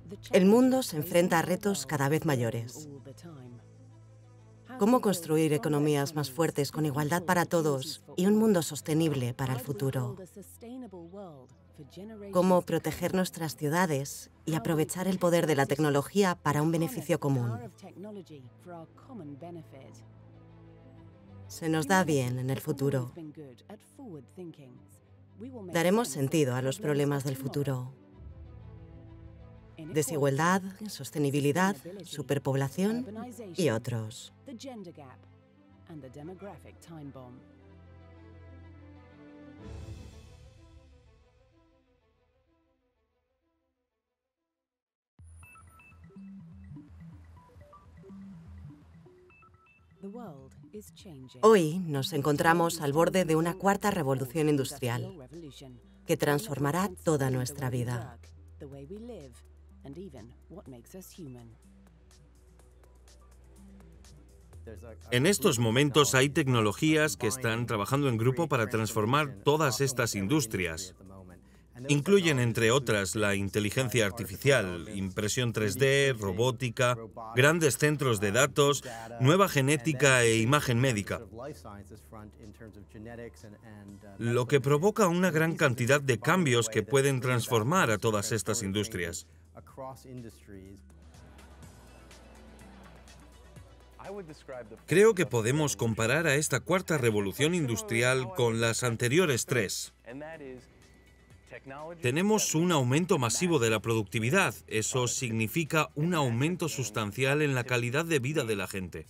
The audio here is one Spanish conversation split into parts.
El mundo se enfrenta a retos cada vez mayores. ¿Cómo construir economías más fuertes con igualdad para todos y un mundo sostenible para el futuro? ¿Cómo proteger nuestras ciudades y aprovechar el poder de la tecnología para un beneficio común? Se nos da bien en el futuro. Daremos sentido a los problemas del futuro. Desigualdad, sostenibilidad, superpoblación y otros. Hoy nos encontramos al borde de una cuarta revolución industrial que transformará toda nuestra vida. En estos momentos hay tecnologías que están trabajando en grupo para transformar todas estas industrias. Incluyen, entre otras, la inteligencia artificial, impresión 3D, robótica, grandes centros de datos, nueva genética e imagen médica, lo que provoca una gran cantidad de cambios que pueden transformar a todas estas industrias. Creo que podemos comparar a esta cuarta revolución industrial con las anteriores tres. Tenemos un aumento masivo de la productividad. Eso significa un aumento sustancial en la calidad de vida de la gente.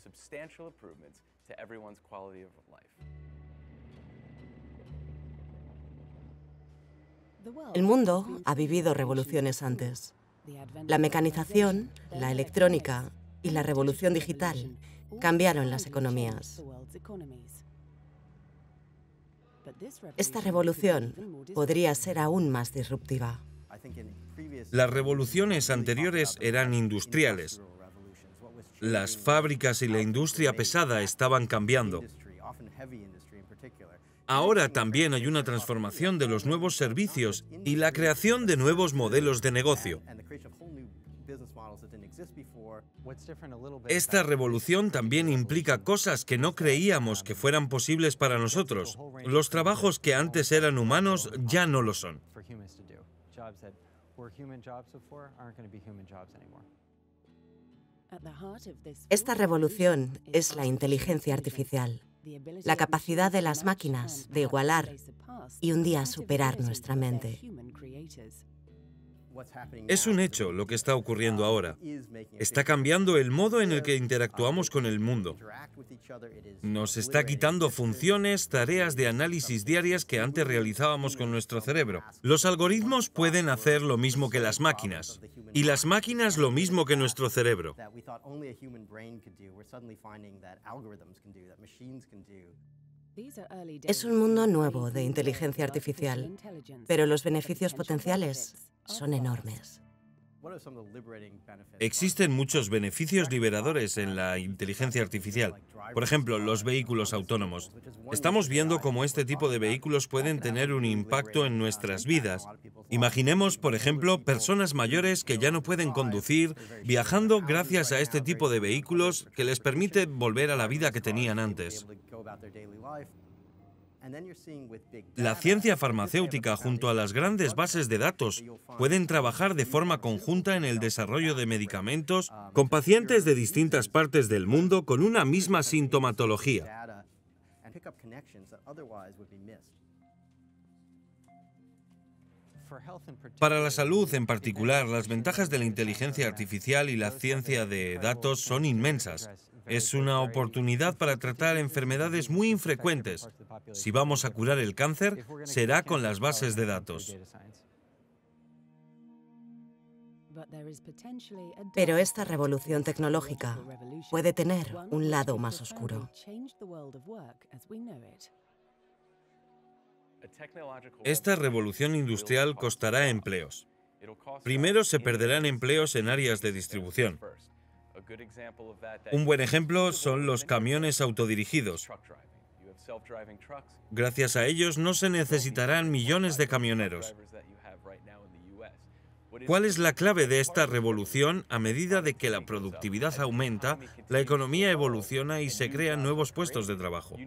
El mundo ha vivido revoluciones antes. La mecanización, la electrónica y la revolución digital cambiaron las economías. Esta revolución podría ser aún más disruptiva. Las revoluciones anteriores eran industriales. Las fábricas y la industria pesada estaban cambiando. Ahora también hay una transformación de los nuevos servicios y la creación de nuevos modelos de negocio. Esta revolución también implica cosas que no creíamos que fueran posibles para nosotros. Los trabajos que antes eran humanos ya no lo son. Esta revolución es la inteligencia artificial, la capacidad de las máquinas de igualar y un día superar nuestra mente. Es un hecho lo que está ocurriendo ahora. Está cambiando el modo en el que interactuamos con el mundo. Nos está quitando funciones, tareas de análisis diarias que antes realizábamos con nuestro cerebro. Los algoritmos pueden hacer lo mismo que las máquinas, y las máquinas lo mismo que nuestro cerebro. Es un mundo nuevo de inteligencia artificial, pero los beneficios potenciales son enormes. Existen muchos beneficios liberadores en la inteligencia artificial. Por ejemplo, los vehículos autónomos. Estamos viendo cómo este tipo de vehículos pueden tener un impacto en nuestras vidas. Imaginemos, por ejemplo, personas mayores que ya no pueden conducir, viajando gracias a este tipo de vehículos que les permite volver a la vida que tenían antes. La ciencia farmacéutica junto a las grandes bases de datos pueden trabajar de forma conjunta en el desarrollo de medicamentos con pacientes de distintas partes del mundo con una misma sintomatología. Para la salud en particular, las ventajas de la inteligencia artificial y la ciencia de datos son inmensas. Es una oportunidad para tratar enfermedades muy infrecuentes. Si vamos a curar el cáncer, será con las bases de datos. Pero esta revolución tecnológica puede tener un lado más oscuro. Esta revolución industrial costará empleos. Primero se perderán empleos en áreas de distribución. Un buen ejemplo son los camiones autodirigidos. Gracias a ellos no se necesitarán millones de camioneros. ¿Cuál es la clave de esta revolución? A medida de que la productividad aumenta, la economía evoluciona y se crean nuevos puestos de trabajo.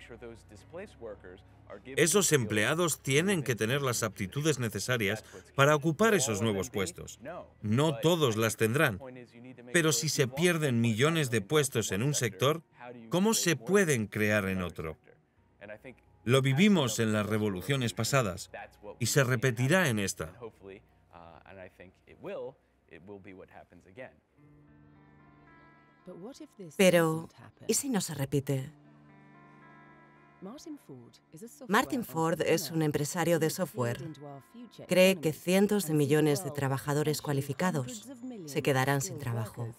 Esos empleados tienen que tener las aptitudes necesarias para ocupar esos nuevos puestos. No todos las tendrán, pero si se pierden millones de puestos en un sector, ¿cómo se pueden crear en otro? Lo vivimos en las revoluciones pasadas y se repetirá en esta. Pero, ¿y si no se repite? Martin Ford es un empresario de software. Cree que cientos de millones de trabajadores cualificados se quedarán sin trabajo.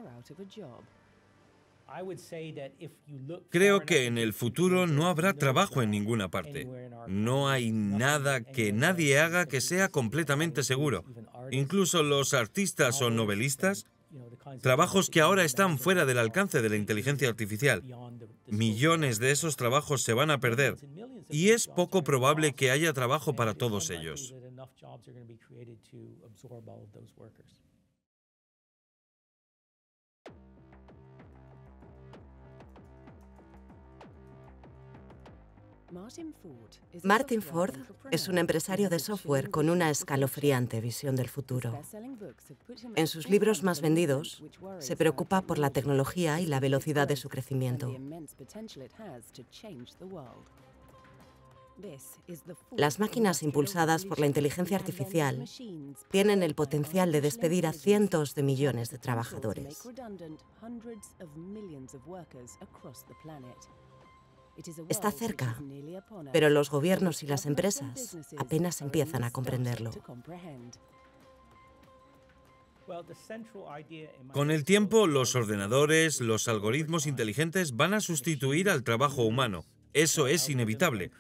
Creo que en el futuro no habrá trabajo en ninguna parte. No hay nada que nadie haga que sea completamente seguro. Incluso los artistas o novelistas, trabajos que ahora están fuera del alcance de la inteligencia artificial. Millones de esos trabajos se van a perder y es poco probable que haya trabajo para todos ellos. Martin Ford es un empresario de software con una escalofriante visión del futuro. En sus libros más vendidos, se preocupa por la tecnología y la velocidad de su crecimiento. Las máquinas impulsadas por la inteligencia artificial tienen el potencial de despedir a cientos de millones de trabajadores. Está cerca, pero los gobiernos y las empresas apenas empiezan a comprenderlo. Con el tiempo, los ordenadores, los algoritmos inteligentes van a sustituir al trabajo humano. Eso es inevitable.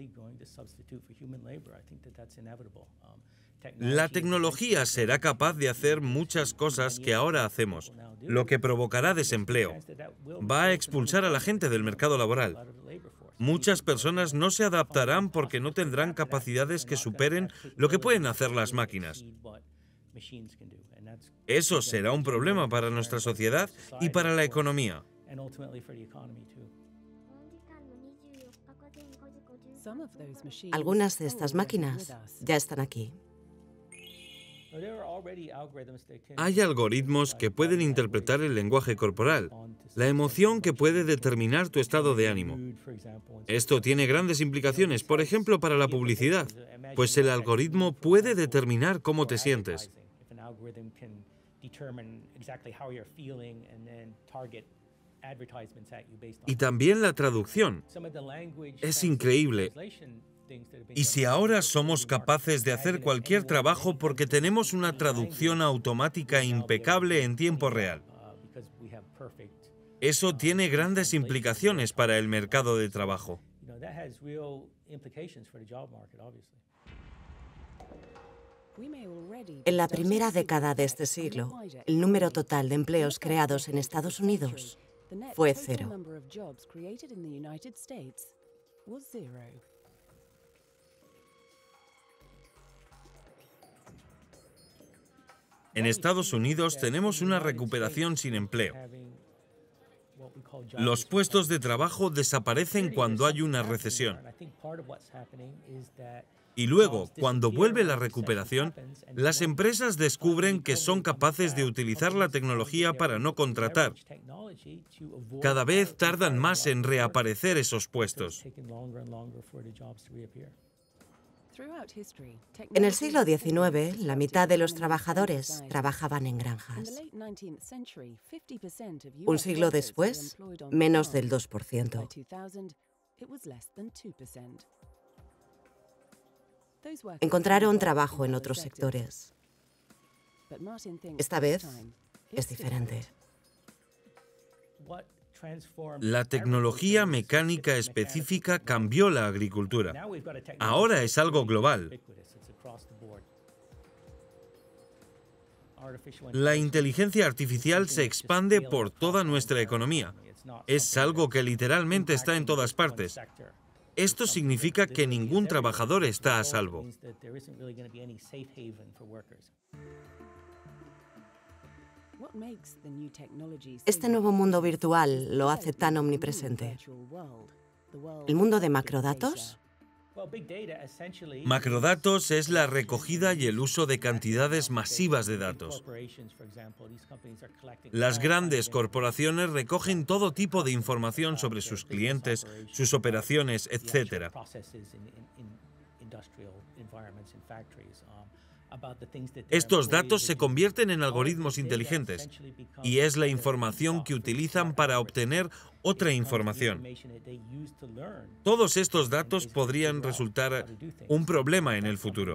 La tecnología será capaz de hacer muchas cosas que ahora hacemos, lo que provocará desempleo. Va a expulsar a la gente del mercado laboral. Muchas personas no se adaptarán porque no tendrán capacidades que superen lo que pueden hacer las máquinas. Eso será un problema para nuestra sociedad y para la economía. Algunas de estas máquinas ya están aquí. Hay algoritmos que pueden interpretar el lenguaje corporal, la emoción que puede determinar tu estado de ánimo. Esto tiene grandes implicaciones, por ejemplo, para la publicidad, pues el algoritmo puede determinar cómo te sientes. Y también la traducción. Es increíble. ¿Y si ahora somos capaces de hacer cualquier trabajo porque tenemos una traducción automática impecable en tiempo real? Eso tiene grandes implicaciones para el mercado de trabajo. En la primera década de este siglo, el número total de empleos creados en Estados Unidos fue 0. En Estados Unidos tenemos una recuperación sin empleo. Los puestos de trabajo desaparecen cuando hay una recesión. Y luego, cuando vuelve la recuperación, las empresas descubren que son capaces de utilizar la tecnología para no contratar. Cada vez tardan más en reaparecer esos puestos. En el siglo XIX, la mitad de los trabajadores trabajaban en granjas. Un siglo después, menos del 2%. Encontraron trabajo en otros sectores. Esta vez es diferente. La tecnología mecánica específica cambió la agricultura. Ahora es algo global. La inteligencia artificial se expande por toda nuestra economía. Es algo que literalmente está en todas partes. Esto significa que ningún trabajador está a salvo. Este nuevo mundo virtual lo hace tan omnipresente. ¿El mundo de macrodatos? Macrodatos es la recogida y el uso de cantidades masivas de datos. Las grandes corporaciones recogen todo tipo de información sobre sus clientes, sus operaciones, etc. Estos datos se convierten en algoritmos inteligentes y es la información que utilizan para obtener otra información. Todos estos datos podrían resultar un problema en el futuro.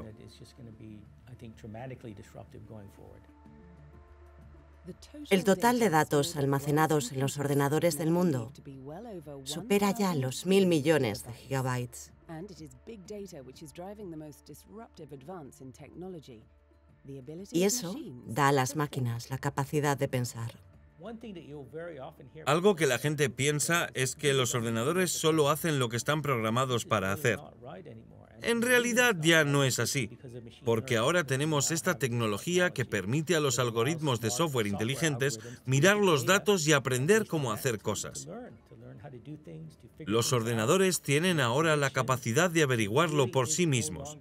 El total de datos almacenados en los ordenadores del mundo supera ya los 1.000 millones de gigabytes. Y eso da a las máquinas la capacidad de pensar. Algo que la gente piensa es que los ordenadores solo hacen lo que están programados para hacer. En realidad ya no es así, porque ahora tenemos esta tecnología que permite a los algoritmos de software inteligentes mirar los datos y aprender cómo hacer cosas. Los ordenadores tienen ahora la capacidad de averiguarlo por sí mismos.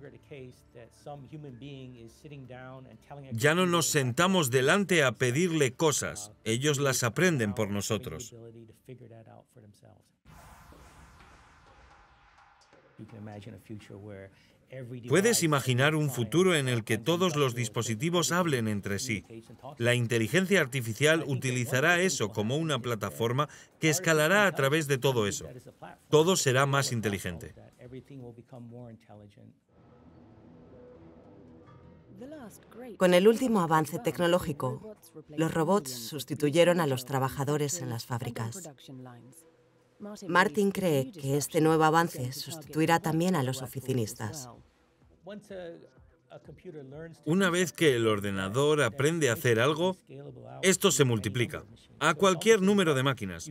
Ya no nos sentamos delante a pedirle cosas, ellos las aprenden por nosotros. Puedes imaginar un futuro en el que todos los dispositivos hablen entre sí. La inteligencia artificial utilizará eso como una plataforma que escalará a través de todo eso. Todo será más inteligente. Con el último avance tecnológico, los robots sustituyeron a los trabajadores en las fábricas. Martin cree que este nuevo avance sustituirá también a los oficinistas. Una vez que el ordenador aprende a hacer algo, esto se multiplica a cualquier número de máquinas.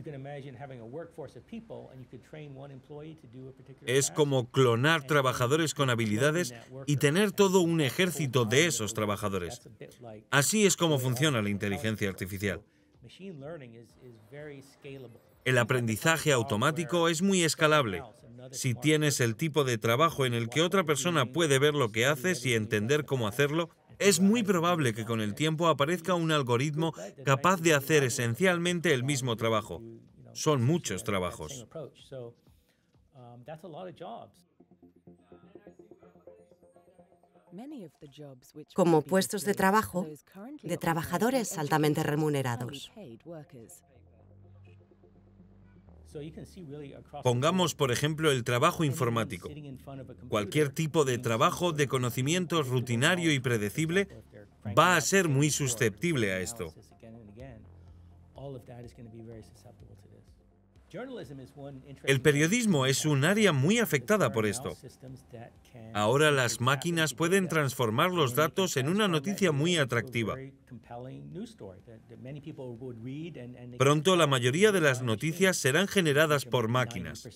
Es como clonar trabajadores con habilidades y tener todo un ejército de esos trabajadores. Así es como funciona la inteligencia artificial. El aprendizaje automático es muy escalable. Si tienes el tipo de trabajo en el que otra persona puede ver lo que haces y entender cómo hacerlo, es muy probable que con el tiempo aparezca un algoritmo capaz de hacer esencialmente el mismo trabajo. Son muchos trabajos. Como puestos de trabajo de trabajadores altamente remunerados. Pongamos, por ejemplo, el trabajo informático. Cualquier tipo de trabajo de conocimiento rutinario y predecible va a ser muy susceptible a esto. El periodismo es un área muy afectada por esto. Ahora las máquinas pueden transformar los datos en una noticia muy atractiva. Pronto la mayoría de las noticias serán generadas por máquinas.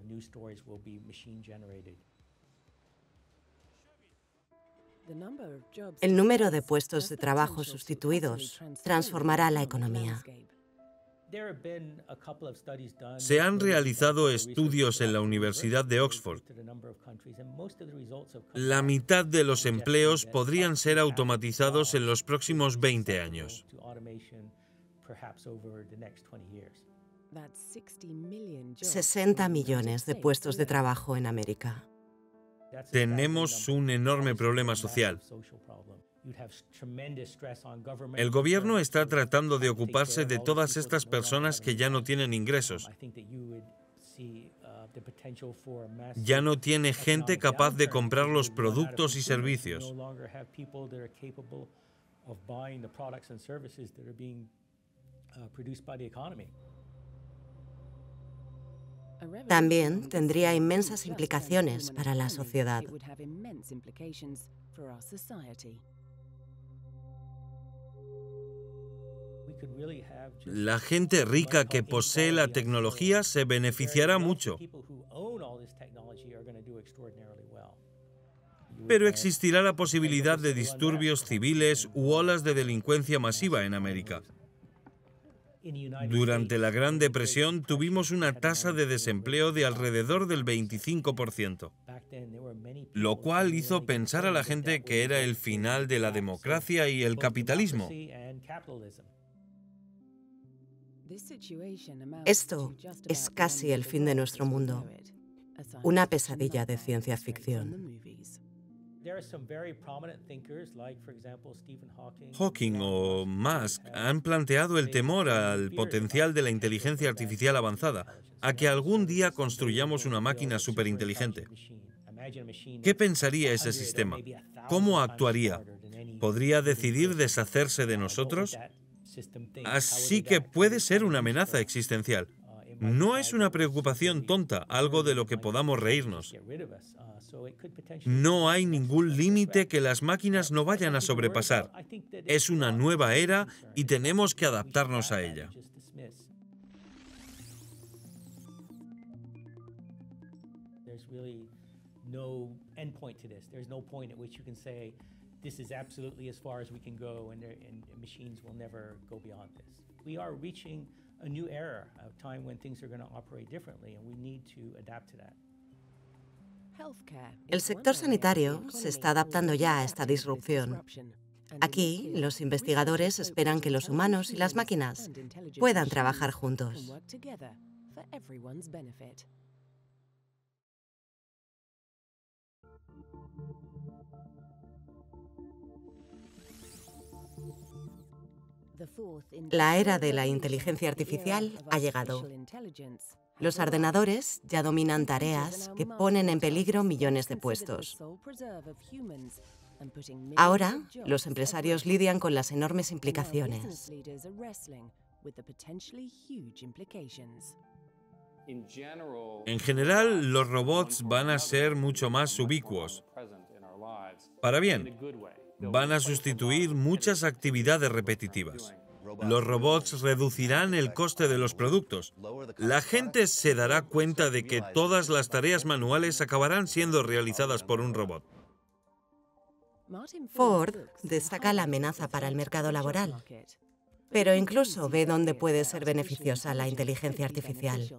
El número de puestos de trabajo sustituidos transformará la economía. Se han realizado estudios en la Universidad de Oxford. La mitad de los empleos podrían ser automatizados en los próximos 20 años. 60 millones de puestos de trabajo en América. Tenemos un enorme problema social. El gobierno está tratando de ocuparse de todas estas personas que ya no tienen ingresos. Ya no tiene gente capaz de comprar los productos y servicios. También tendría inmensas implicaciones para la sociedad. La gente rica que posee la tecnología se beneficiará mucho. Pero existirá la posibilidad de disturbios civiles u olas de delincuencia masiva en América. Durante la Gran Depresión tuvimos una tasa de desempleo de alrededor del 25%, lo cual hizo pensar a la gente que era el final de la democracia y el capitalismo. Esto es casi el fin de nuestro mundo, una pesadilla de ciencia ficción. Hawking o Musk han planteado el temor al potencial de la inteligencia artificial avanzada, a que algún día construyamos una máquina superinteligente. ¿Qué pensaría ese sistema? ¿Cómo actuaría? ¿Podría decidir deshacerse de nosotros? Así que puede ser una amenaza existencial. No es una preocupación tonta, algo de lo que podamos reírnos. No hay ningún límite que las máquinas no vayan a sobrepasar. Es una nueva era y tenemos que adaptarnos a ella. A new era, a time when things are going to operate differently, and we need to adapt to that. El sector sanitario se está adaptando ya a esta disrupción. Aquí, los investigadores esperan que los humanos y las máquinas puedan trabajar juntos. La era de la inteligencia artificial ha llegado. Los ordenadores ya dominan tareas que ponen en peligro millones de puestos. Ahora, los empresarios lidian con las enormes implicaciones. En general, los robots van a ser mucho más ubicuos. Para bien, van a sustituir muchas actividades repetitivas. Los robots reducirán el coste de los productos. La gente se dará cuenta de que todas las tareas manuales acabarán siendo realizadas por un robot. Ford destaca la amenaza para el mercado laboral, pero incluso ve dónde puede ser beneficiosa la inteligencia artificial.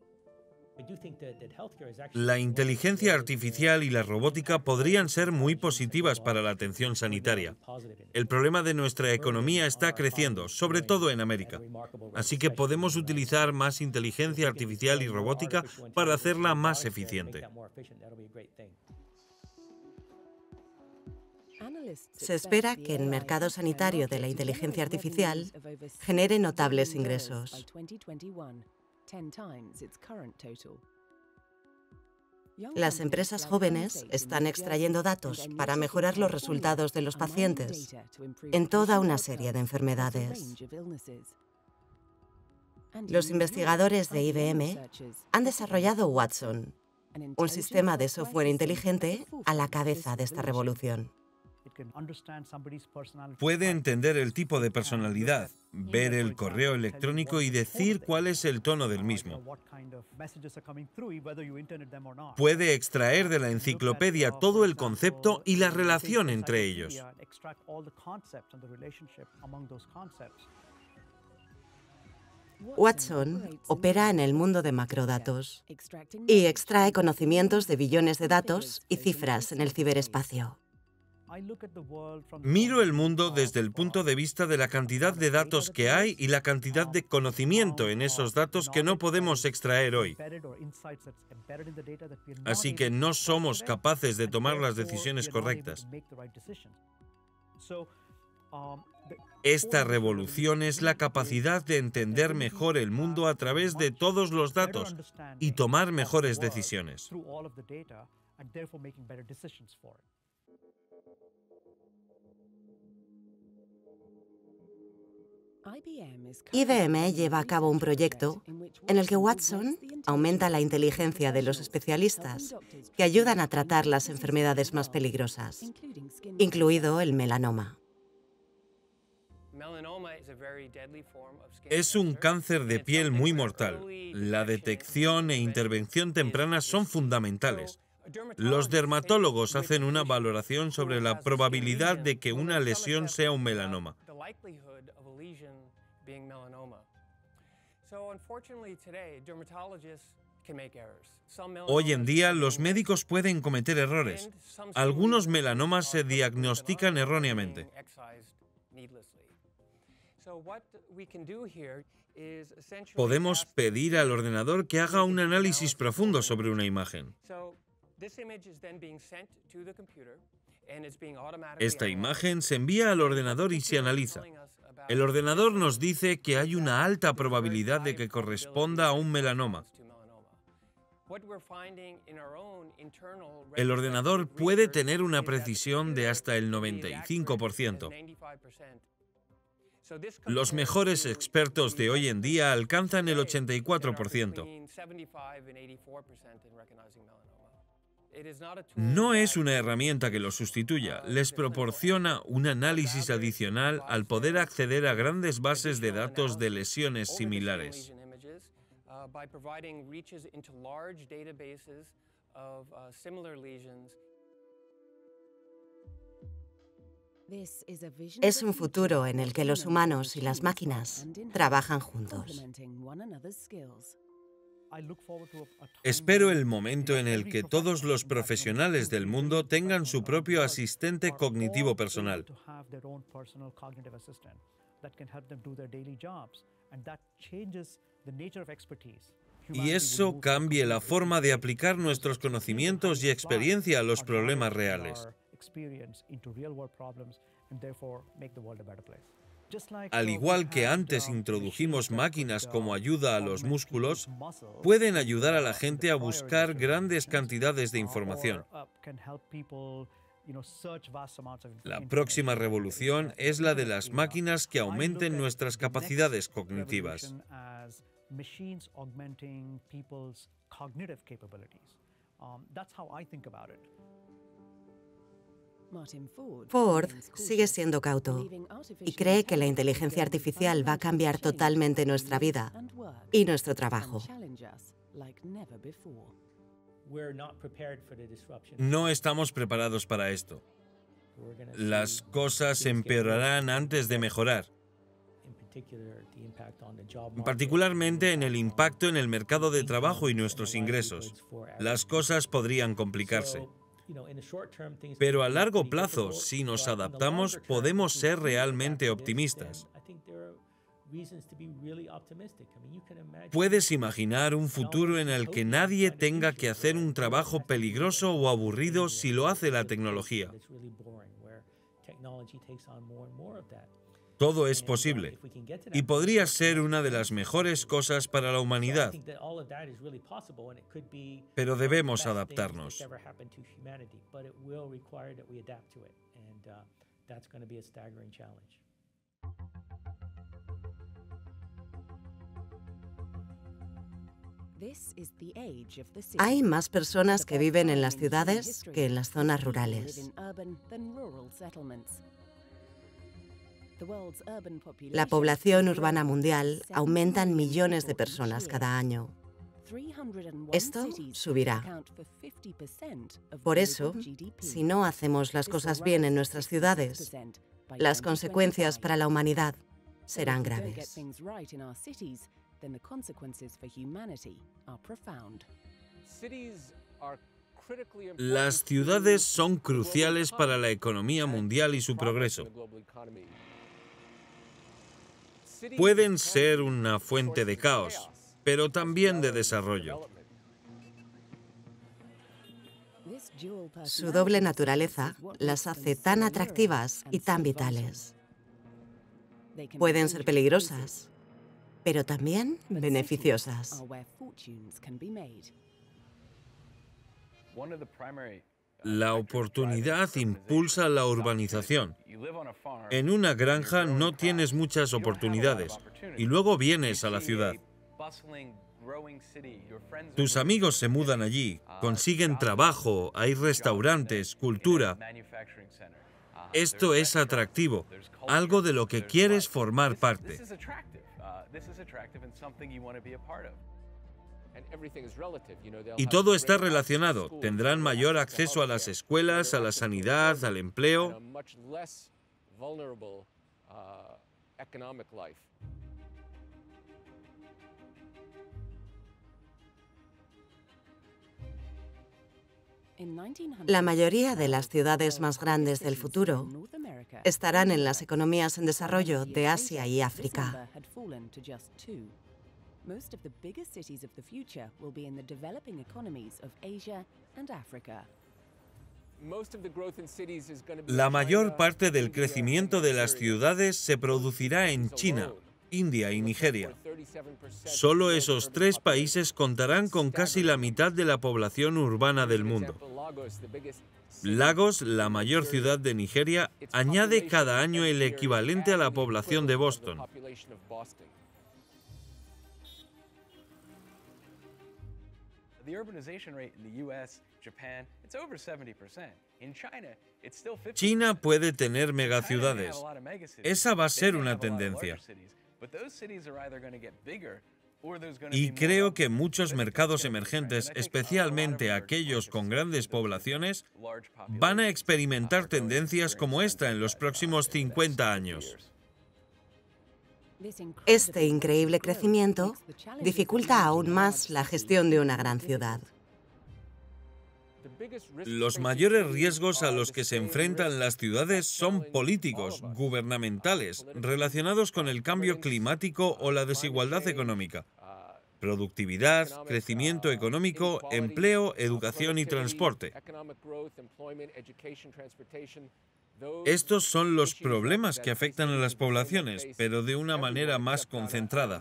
La inteligencia artificial y la robótica podrían ser muy positivas para la atención sanitaria. El problema de nuestra economía está creciendo, sobre todo en América. Así que podemos utilizar más inteligencia artificial y robótica para hacerla más eficiente. Se espera que el mercado sanitario de la inteligencia artificial genere notables ingresos. Las empresas jóvenes están extrayendo datos para mejorar los resultados de los pacientes en toda una serie de enfermedades. Los investigadores de IBM han desarrollado Watson, un sistema de software inteligente a la cabeza de esta revolución. Puede entender el tipo de personalidad, ver el correo electrónico y decir cuál es el tono del mismo. Puede extraer de la enciclopedia todo el concepto y la relación entre ellos. Watson opera en el mundo de macrodatos y extrae conocimientos de billones de datos y cifras en el ciberespacio. Miro el mundo desde el punto de vista de la cantidad de datos que hay y la cantidad de conocimiento en esos datos que no podemos extraer hoy. Así que no somos capaces de tomar las decisiones correctas. Esta revolución es la capacidad de entender mejor el mundo a través de todos los datos y tomar mejores decisiones. IBM lleva a cabo un proyecto en el que Watson aumenta la inteligencia de los especialistas que ayudan a tratar las enfermedades más peligrosas, incluido el melanoma. Es un cáncer de piel muy mortal. La detección e intervención temprana son fundamentales. Los dermatólogos hacen una valoración sobre la probabilidad de que una lesión sea un melanoma. Hoy en día, los médicos pueden cometer errores. Algunos melanomas se diagnostican erróneamente. Podemos pedir al ordenador que haga un análisis profundo sobre una imagen. Esta imagen se envía al ordenador y se analiza. El ordenador nos dice que hay una alta probabilidad de que corresponda a un melanoma. El ordenador puede tener una precisión de hasta el 95%. Los mejores expertos de hoy en día alcanzan el 84%. No es una herramienta que lo sustituya, les proporciona un análisis adicional al poder acceder a grandes bases de datos de lesiones similares. Es un futuro en el que los humanos y las máquinas trabajan juntos. Espero el momento en el que todos los profesionales del mundo tengan su propio asistente cognitivo personal. Y eso cambie la forma de aplicar nuestros conocimientos y experiencia a los problemas reales. Al igual que antes introdujimos máquinas como ayuda a los músculos, pueden ayudar a la gente a buscar grandes cantidades de información. La próxima revolución es la de las máquinas que aumenten nuestras capacidades cognitivas. Ford sigue siendo cauto y cree que la inteligencia artificial va a cambiar totalmente nuestra vida y nuestro trabajo. No estamos preparados para esto. Las cosas empeorarán antes de mejorar, particularmente en el impacto en el mercado de trabajo y nuestros ingresos. Las cosas podrían complicarse. Pero a largo plazo, si nos adaptamos, podemos ser realmente optimistas. ¿Puedes imaginar un futuro en el que nadie tenga que hacer un trabajo peligroso o aburrido si lo hace la tecnología? Todo es posible y podría ser una de las mejores cosas para la humanidad. Pero debemos adaptarnos. Hay más personas que viven en las ciudades que en las zonas rurales. La población urbana mundial aumenta en millones de personas cada año. Esto subirá. Por eso, si no hacemos las cosas bien en nuestras ciudades, las consecuencias para la humanidad serán graves. Las ciudades son cruciales para la economía mundial y su progreso. Pueden ser una fuente de caos, pero también de desarrollo. Su doble naturaleza las hace tan atractivas y tan vitales. Pueden ser peligrosas, pero también beneficiosas. La oportunidad impulsa la urbanización. En una granja no tienes muchas oportunidades y luego vienes a la ciudad. Tus amigos se mudan allí, consiguen trabajo, hay restaurantes, cultura. Esto es atractivo, algo de lo que quieres formar parte. Y todo está relacionado. Tendrán mayor acceso a las escuelas, a la sanidad, al empleo. La mayoría de las ciudades más grandes del futuro estarán en las economías en desarrollo de Asia y África. La mayor parte del crecimiento de las ciudades se producirá en China, India y Nigeria. Solo esos 3 países contarán con casi la mitad de la población urbana del mundo. Lagos, la mayor ciudad de Nigeria, añade cada año el equivalente a la población de Boston. China puede tener megaciudades. Esa va a ser una tendencia. Y creo que muchos mercados emergentes, especialmente aquellos con grandes poblaciones, van a experimentar tendencias como esta en los próximos 50 años. Este increíble crecimiento dificulta aún más la gestión de una gran ciudad. Los mayores riesgos a los que se enfrentan las ciudades son políticos, gubernamentales, relacionados con el cambio climático o la desigualdad económica. Productividad, crecimiento económico, empleo, educación y transporte. Estos son los problemas que afectan a las poblaciones, pero de una manera más concentrada.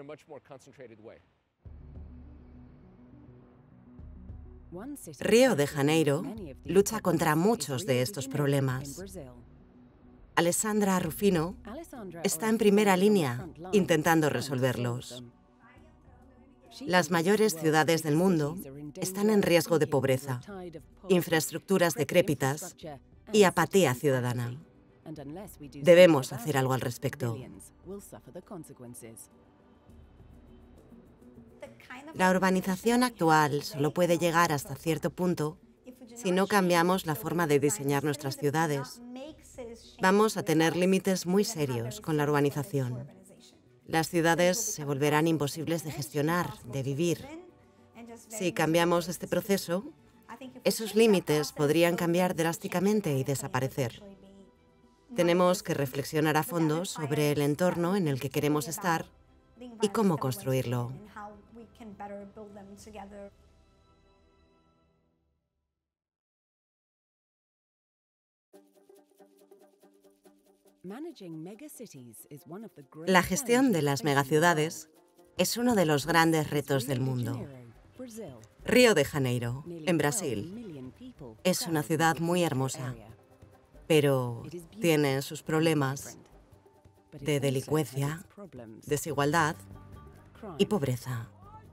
Río de Janeiro lucha contra muchos de estos problemas. Alessandra Rufino está en primera línea intentando resolverlos. Las mayores ciudades del mundo están en riesgo de pobreza, infraestructuras decrépitas y apatía ciudadana. Debemos hacer algo al respecto. La urbanización actual solo puede llegar hasta cierto punto si no cambiamos la forma de diseñar nuestras ciudades. Vamos a tener límites muy serios con la urbanización. Las ciudades se volverán imposibles de gestionar, de vivir. Si cambiamos este proceso, esos límites podrían cambiar drásticamente y desaparecer. Tenemos que reflexionar a fondo sobre el entorno en el que queremos estar y cómo construirlo. La gestión de las megaciudades es uno de los grandes retos del mundo. Río de Janeiro, en Brasil, es una ciudad muy hermosa, pero tiene sus problemas de delincuencia, desigualdad y pobreza.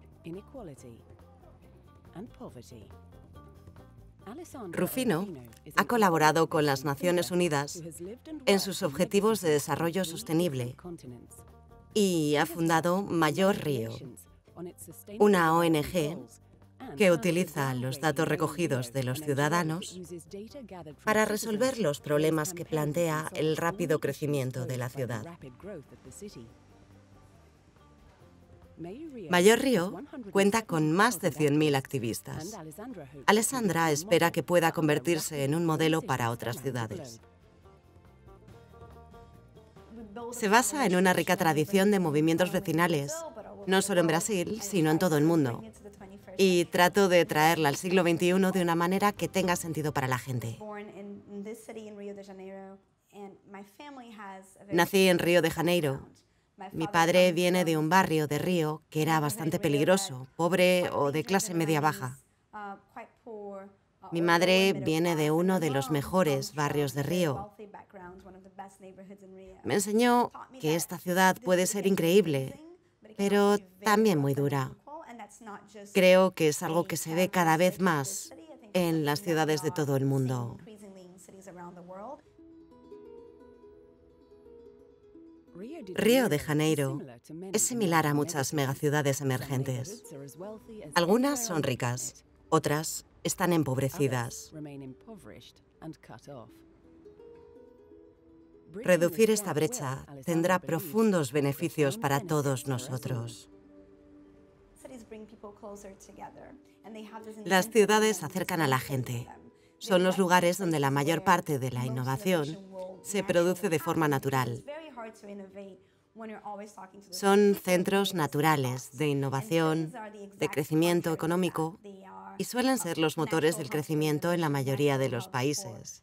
Rufino ha colaborado con las Naciones Unidas en sus Objetivos de Desarrollo Sostenible y ha fundado Mayor Río, una ONG que utiliza los datos recogidos de los ciudadanos para resolver los problemas que plantea el rápido crecimiento de la ciudad. Mayor Río cuenta con más de 100.000 activistas. Alessandra espera que pueda convertirse en un modelo para otras ciudades. Se basa en una rica tradición de movimientos vecinales, no solo en Brasil, sino en todo el mundo. Y trato de traerla al siglo XXI de una manera que tenga sentido para la gente. Nací en Río de Janeiro. Mi padre viene de un barrio de Río que era bastante peligroso, pobre o de clase media baja. Mi madre viene de uno de los mejores barrios de Río. Me enseñó que esta ciudad puede ser increíble, pero también muy dura. Creo que es algo que se ve cada vez más en las ciudades de todo el mundo. Río de Janeiro es similar a muchas megaciudades emergentes. Algunas son ricas, otras están empobrecidas. Reducir esta brecha tendrá profundos beneficios para todos nosotros. Las ciudades acercan a la gente. Son los lugares donde la mayor parte de la innovación se produce de forma natural. Son centros naturales de innovación, de crecimiento económico, y suelen ser los motores del crecimiento en la mayoría de los países.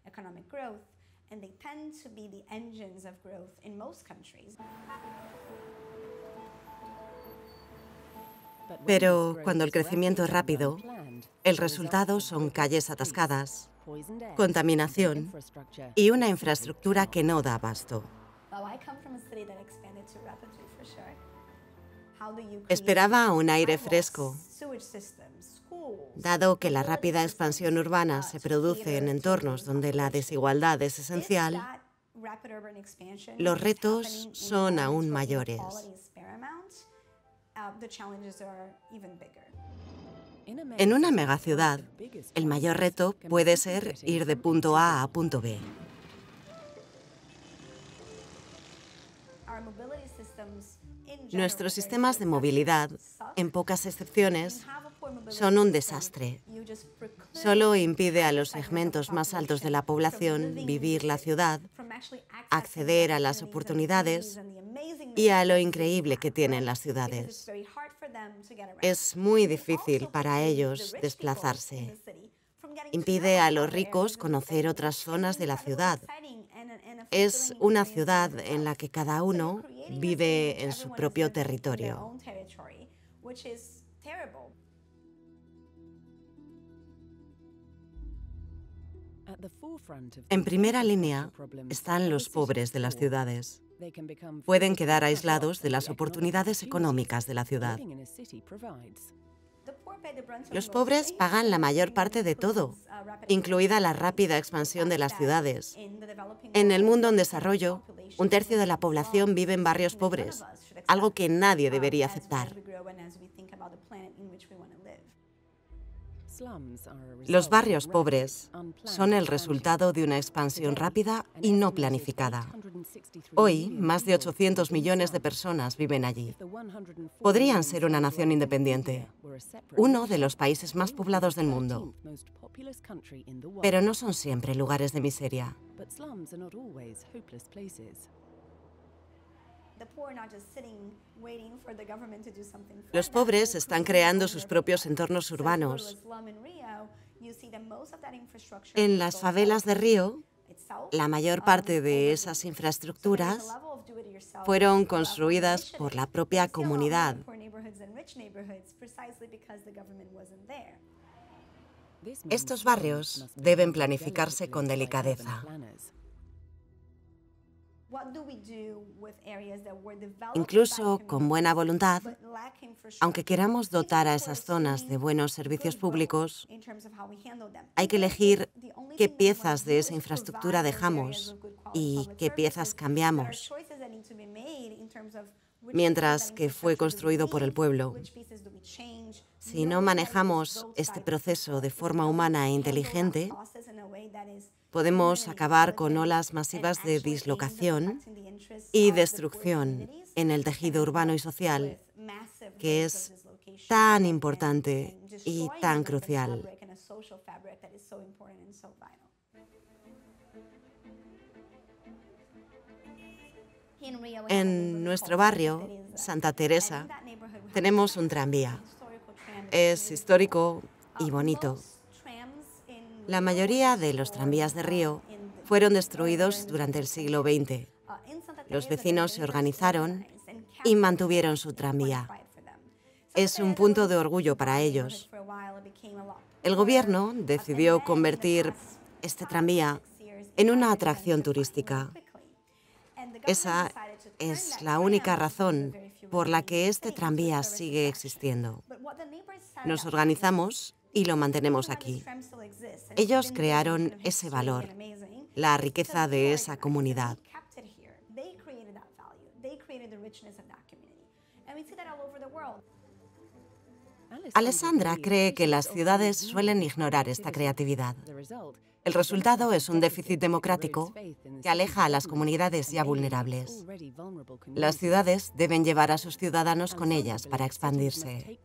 Pero cuando el crecimiento es rápido, el resultado son calles atascadas, contaminación y una infraestructura que no da abasto. Esperaba un aire fresco, dado que la rápida expansión urbana se produce en entornos donde la desigualdad es esencial. Los retos son aún mayores. En una megaciudad, el mayor reto puede ser ir de punto A a punto B. Nuestros sistemas de movilidad, en pocas excepciones, son un desastre. Solo impide a los segmentos más altos de la población vivir la ciudad, acceder a las oportunidades y a lo increíble que tienen las ciudades. Es muy difícil para ellos desplazarse. Impide a los ricos conocer otras zonas de la ciudad. Es una ciudad en la que cada uno vive en su propio territorio. En primera línea están los pobres de las ciudades. Pueden quedar aislados de las oportunidades económicas de la ciudad. Los pobres pagan la mayor parte de todo, incluida la rápida expansión de las ciudades. En el mundo en desarrollo, un tercio de la población vive en barrios pobres, algo que nadie debería aceptar. Los barrios pobres son el resultado de una expansión rápida y no planificada. Hoy, más de 800 millones de personas viven allí. Podrían ser una nación independiente, uno de los países más poblados del mundo. Pero no son siempre lugares de miseria. Los pobres están creando sus propios entornos urbanos. En las favelas de Río, la mayor parte de esas infraestructuras fueron construidas por la propia comunidad. Estos barrios deben planificarse con delicadeza. Incluso con buena voluntad, aunque queramos dotar a esas zonas de buenos servicios públicos, hay que elegir qué piezas de esa infraestructura dejamos y qué piezas cambiamos, mientras que fue construido por el pueblo. Si no manejamos este proceso de forma humana e inteligente, podemos acabar con olas masivas de dislocación y destrucción en el tejido urbano y social, que es tan importante y tan crucial. En nuestro barrio, Santa Teresa, tenemos un tranvía. Es histórico y bonito. La mayoría de los tranvías de Río fueron destruidos durante el siglo XX. Los vecinos se organizaron y mantuvieron su tranvía. Es un punto de orgullo para ellos. El gobierno decidió convertir este tranvía en una atracción turística. Esa es la única razón por la que este tranvía sigue existiendo. Nos organizamos y lo mantenemos aquí. Ellos crearon ese valor, la riqueza de esa comunidad. Alessandra cree que las ciudades suelen ignorar esta creatividad. El resultado es un déficit democrático que aleja a las comunidades ya vulnerables. Las ciudades deben llevar a sus ciudadanos con ellas para expandirse.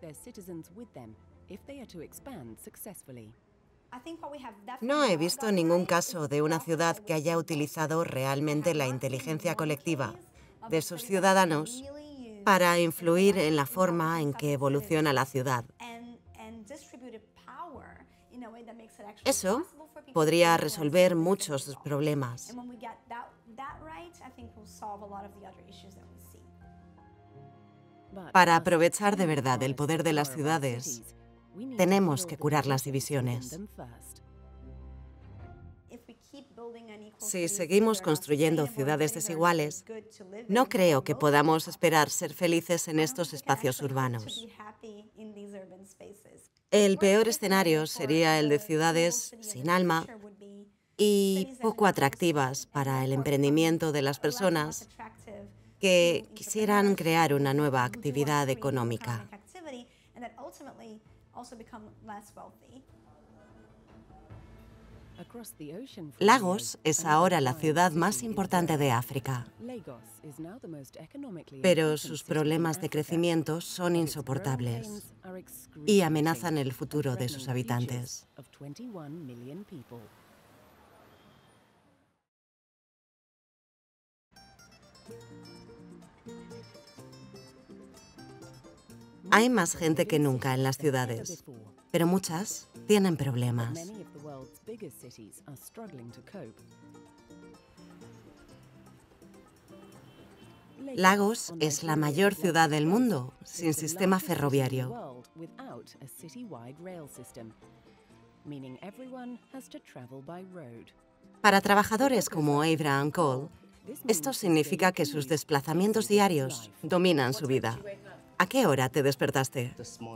No he visto ningún caso de una ciudad que haya utilizado realmente la inteligencia colectiva de sus ciudadanos para influir en la forma en que evoluciona la ciudad. Eso podría resolver muchos problemas. Para aprovechar de verdad el poder de las ciudades, tenemos que curar las divisiones. Si seguimos construyendo ciudades desiguales, no creo que podamos esperar ser felices en estos espacios urbanos. El peor escenario sería el de ciudades sin alma y poco atractivas para el emprendimiento de las personas que quisieran crear una nueva actividad económica. Lagos es ahora la ciudad más importante de África, pero sus problemas de crecimiento son insoportables y amenazan el futuro de sus habitantes. Hay más gente que nunca en las ciudades, pero muchas tienen problemas. Lagos es la mayor ciudad del mundo sin sistema ferroviario. Para trabajadores como Abraham Cole, esto significa que sus desplazamientos diarios dominan su vida. ¿A qué hora te despertaste?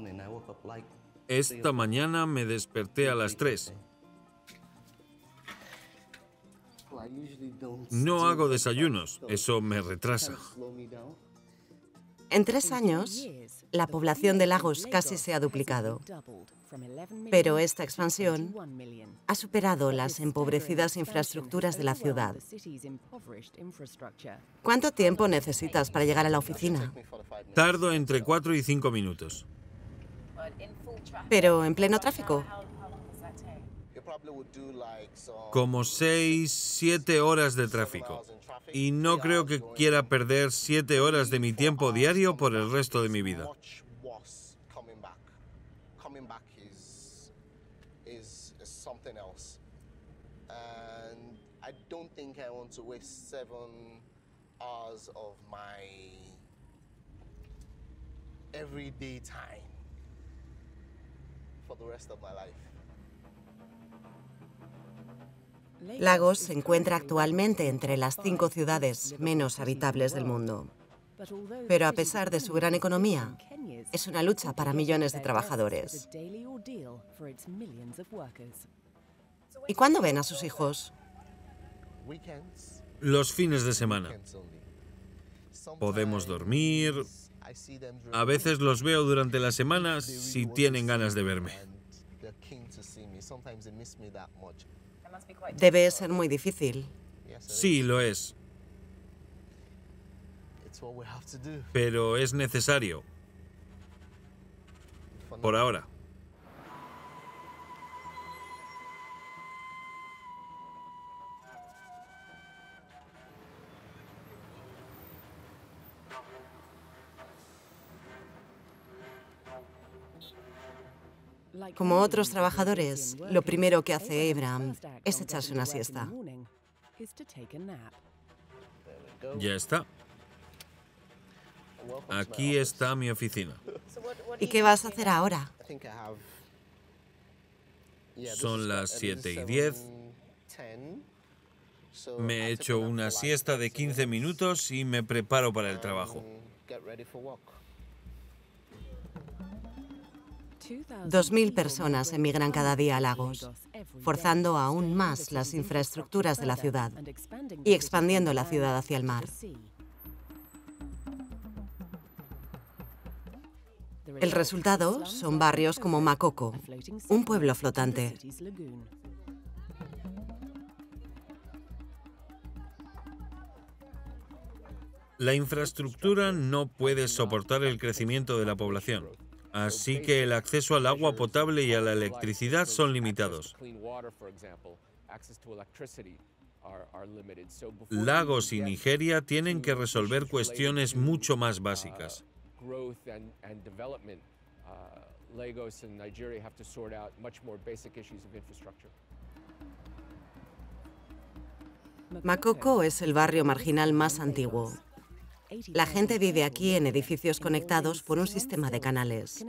Esta mañana me desperté a las 3. No hago desayunos, eso me retrasa. En 3 años, la población de Lagos casi se ha duplicado. Pero esta expansión ha superado las empobrecidas infraestructuras de la ciudad. ¿Cuánto tiempo necesitas para llegar a la oficina? Tardo entre 4 y 5 minutos. Pero en pleno tráfico. Como 6, 7 horas de tráfico. Y no creo que quiera perder 7 horas de mi tiempo diario por el resto de mi vida. Lagos se encuentra actualmente entre las 5 ciudades menos habitables del mundo. Pero a pesar de su gran economía, es una lucha para millones de trabajadores. ¿Y cuándo ven a sus hijos? Los fines de semana. Podemos dormir. A veces los veo durante la semana si tienen ganas de verme. Debe ser muy difícil. Sí, lo es. Pero es necesario. Por ahora. Como otros trabajadores, lo primero que hace Abraham es echarse una siesta. Ya está. Aquí está mi oficina. ¿Y qué vas a hacer ahora? Son las 7:10. Me he hecho una siesta de 15 minutos y me preparo para el trabajo. 2.000 personas emigran cada día a Lagos, forzando aún más las infraestructuras de la ciudad y expandiendo la ciudad hacia el mar. El resultado son barrios como Makoko, un pueblo flotante. La infraestructura no puede soportar el crecimiento de la población, así que el acceso al agua potable y a la electricidad son limitados. Lagos y Nigeria tienen que resolver cuestiones mucho más básicas. Makoko es el barrio marginal más antiguo. La gente vive aquí en edificios conectados por un sistema de canales.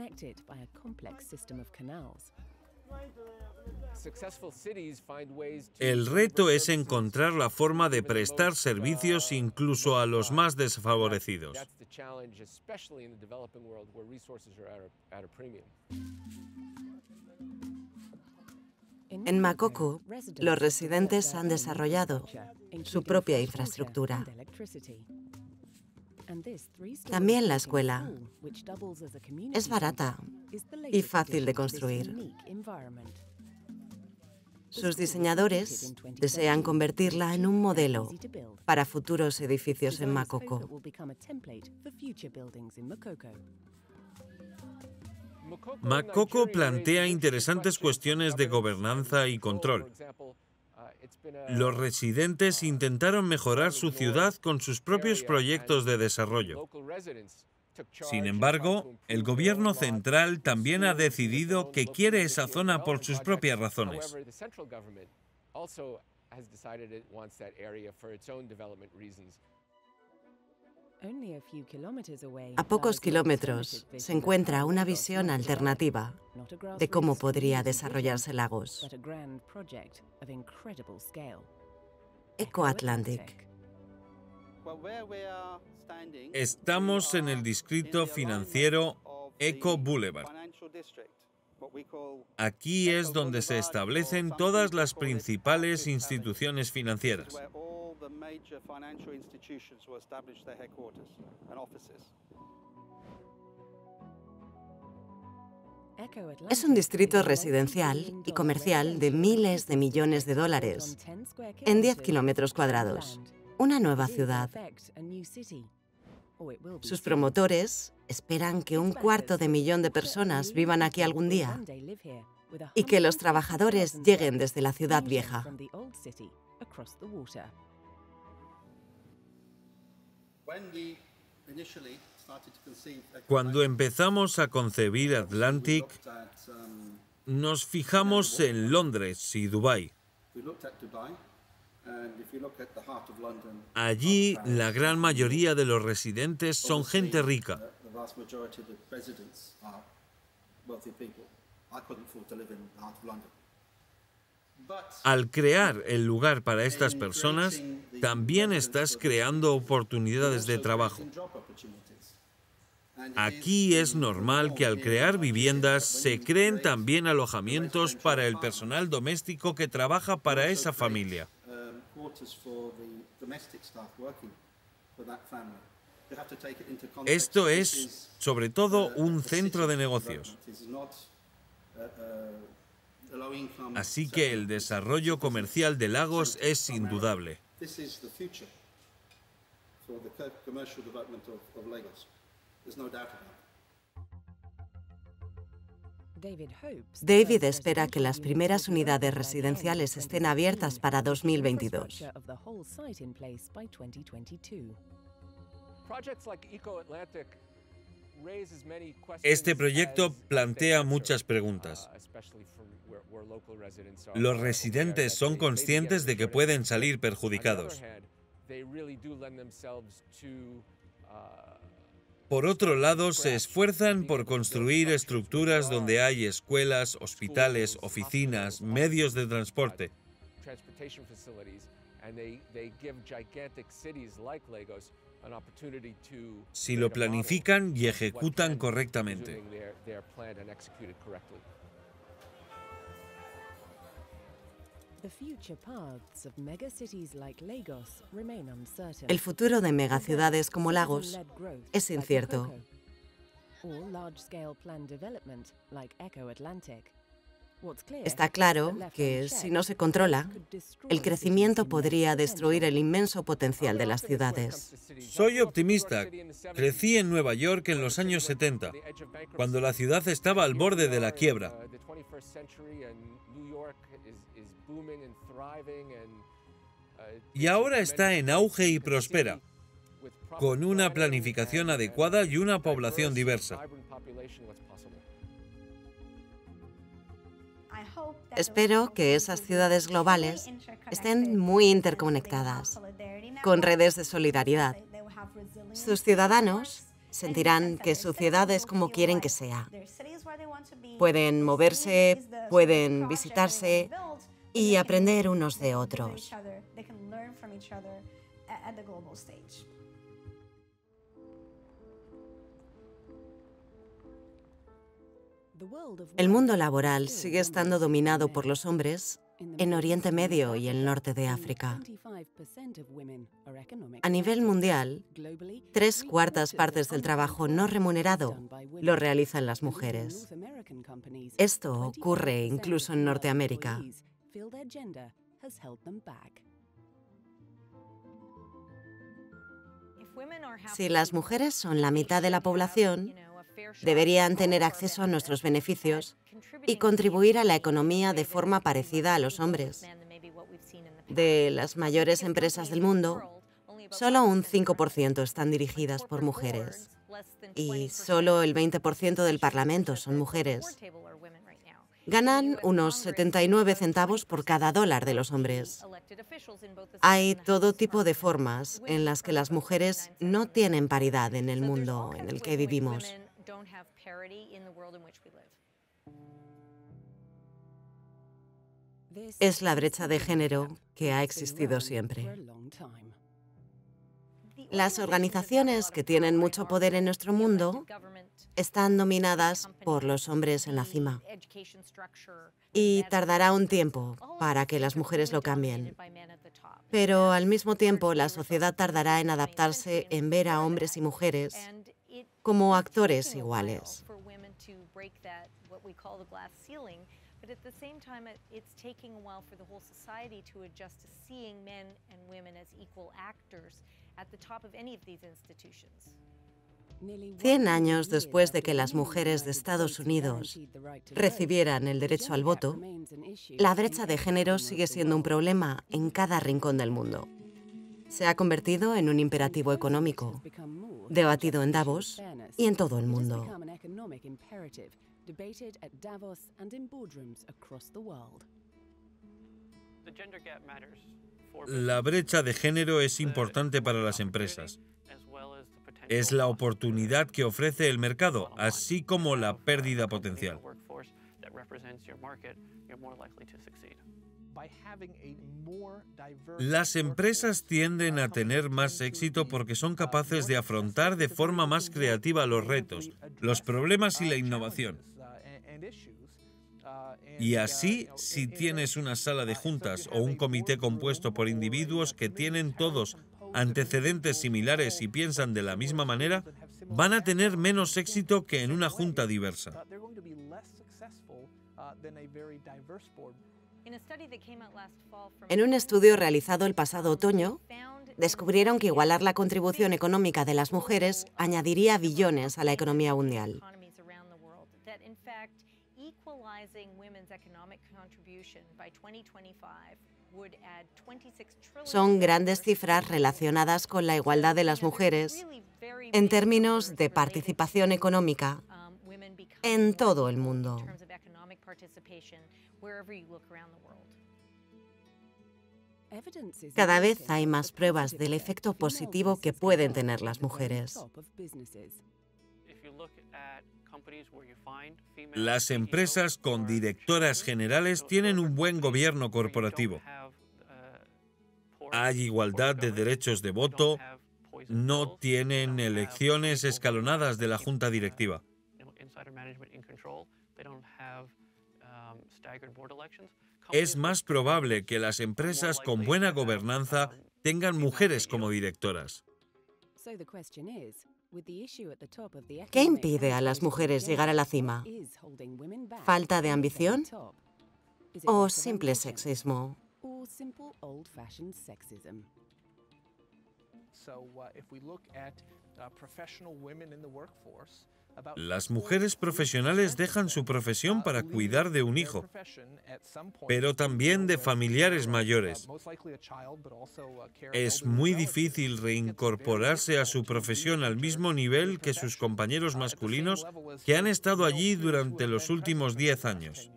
El reto es encontrar la forma de prestar servicios incluso a los más desfavorecidos. En Makoko, los residentes han desarrollado su propia infraestructura. También la escuela es barata y fácil de construir. Sus diseñadores desean convertirla en un modelo para futuros edificios en Makoko. Makoko plantea interesantes cuestiones de gobernanza y control. Los residentes intentaron mejorar su ciudad con sus propios proyectos de desarrollo. Sin embargo, el gobierno central también ha decidido que quiere esa zona por sus propias razones. A pocos kilómetros se encuentra una visión alternativa de cómo podría desarrollarse Lagos. Eco Atlantic. Estamos en el distrito financiero Eco Boulevard. Aquí es donde se establecen todas las principales instituciones financieras. Es un distrito residencial y comercial de miles de millones de dólares en 10 kilómetros cuadrados. Una nueva ciudad. Sus promotores esperan que 250.000 de personas vivan aquí algún día y que los trabajadores lleguen desde la ciudad vieja. Cuando empezamos a concebir Atlantic, nos fijamos en Londres y Dubái. Allí, la gran mayoría de los residentes son gente rica. Al crear el lugar para estas personas, también estás creando oportunidades de trabajo. Aquí es normal que al crear viviendas se creen también alojamientos para el personal doméstico que trabaja para esa familia. Esto es, sobre todo, un centro de negocios. Así que el desarrollo comercial de Lagos es indudable. David espera que las primeras unidades residenciales estén abiertas para 2022. Este proyecto plantea muchas preguntas. Los residentes son conscientes de que pueden salir perjudicados. Por otro lado, se esfuerzan por construir estructuras donde hay escuelas, hospitales, oficinas, medios de transporte. Si lo planifican y ejecutan correctamente. El futuro de megaciudades como Lagos es incierto. Está claro que, si no se controla, el crecimiento podría destruir el inmenso potencial de las ciudades. Soy optimista. Crecí en Nueva York en los años 70, cuando la ciudad estaba al borde de la quiebra. Y ahora está en auge y prospera, con una planificación adecuada y una población diversa. Espero que esas ciudades globales estén muy interconectadas, con redes de solidaridad. Sus ciudadanos sentirán que su ciudad es como quieren que sea. Pueden moverse, pueden visitarse y aprender unos de otros. El mundo laboral sigue estando dominado por los hombres en Oriente Medio y el norte de África. A nivel mundial, 3/4 partes del trabajo no remunerado lo realizan las mujeres. Esto ocurre incluso en Norteamérica. Si las mujeres son la mitad de la población, deberían tener acceso a nuestros beneficios y contribuir a la economía de forma parecida a los hombres. De las mayores empresas del mundo, solo un 5% están dirigidas por mujeres y solo el 20% del Parlamento son mujeres. Ganan unos 79 centavos por cada dólar de los hombres. Hay todo tipo de formas en las que las mujeres no tienen paridad en el mundo en el que vivimos. Es la brecha de género que ha existido siempre. Las organizaciones que tienen mucho poder en nuestro mundo están dominadas por los hombres en la cima. Y tardará un tiempo para que las mujeres lo cambien. Pero al mismo tiempo, la sociedad tardará en adaptarse en ver a hombres y mujeres como actores iguales. for the whole society to adjust to seeing men and women as equal actors at the top of any of these institutions. 100 años después de que las mujeres de Estados Unidos recibieran el derecho al voto, la brecha de género sigue siendo un problema en cada rincón del mundo. Se ha convertido en un imperativo económico, debatido en Davos y en todo el mundo. La brecha de género es importante para las empresas. Es la oportunidad que ofrece el mercado, así como la pérdida potencial. Las empresas tienden a tener más éxito porque son capaces de afrontar de forma más creativa los retos, los problemas y la innovación. Y así, si tienes una sala de juntas o un comité compuesto por individuos que tienen todos antecedentes similares y piensan de la misma manera, van a tener menos éxito que en una junta diversa. En un estudio realizado el pasado otoño, descubrieron que igualar la contribución económica de las mujeres añadiría billones a la economía mundial. Son grandes cifras relacionadas con la igualdad de las mujeres en términos de participación económica en todo el mundo. Cada vez hay más pruebas del efecto positivo que pueden tener las mujeres. Las empresas con directoras generales tienen un buen gobierno corporativo. Hay igualdad de derechos de voto, no tienen elecciones escalonadas de la junta directiva. Es más probable que las empresas con buena gobernanza tengan mujeres como directoras. ¿Qué impide a las mujeres llegar a la cima? ¿Falta de ambición o simple sexismo? Las mujeres profesionales dejan su profesión para cuidar de un hijo, pero también de familiares mayores. Es muy difícil reincorporarse a su profesión al mismo nivel que sus compañeros masculinos que han estado allí durante los últimos 10 años.